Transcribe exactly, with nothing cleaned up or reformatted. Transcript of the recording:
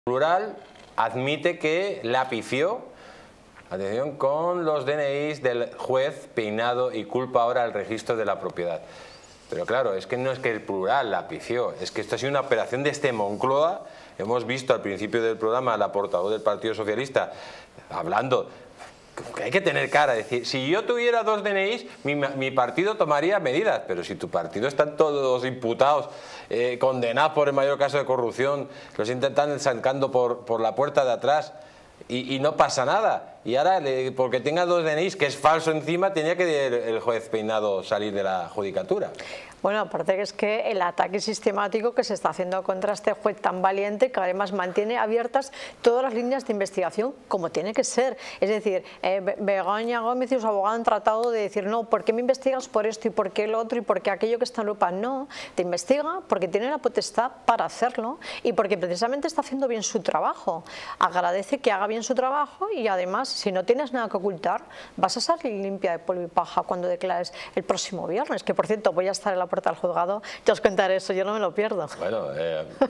Plural admite que la pifió, atención, con los D N Is del juez Peinado y culpa ahora al registro de la propiedad. Pero claro, es que no es que el Plural la pifió, es que esto ha sido una operación desde Moncloa. Hemos visto al principio del programa a la portavoz del Partido Socialista hablando que hay que tener cara, decir, si yo tuviera dos D N Is, mi, mi partido tomaría medidas, pero si tu partido están todos imputados, eh, condenados por el mayor caso de corrupción, los intentan sacando por, por la puerta de atrás y, y no pasa nada, y ahora le, porque tenga dos D N Is, que es falso encima, tenía que el, el juez Peinado salir de la judicatura. Bueno, aparte que es que el ataque sistemático que se está haciendo contra este juez tan valiente, que además mantiene abiertas todas las líneas de investigación como tiene que ser. Es decir, eh, Begoña Gómez y su abogado han tratado de decir, no, ¿por qué me investigas por esto y por qué el otro y por qué aquello que está en lupa? No, te investiga porque tiene la potestad para hacerlo y porque precisamente está haciendo bien su trabajo. Agradece que haga bien su trabajo y además, si no tienes nada que ocultar, vas a salir limpia de polvo y paja cuando declares el próximo viernes, que por cierto voy a estar en la puerta del juzgado, ya os contaré eso, yo no me lo pierdo. Bueno, eh...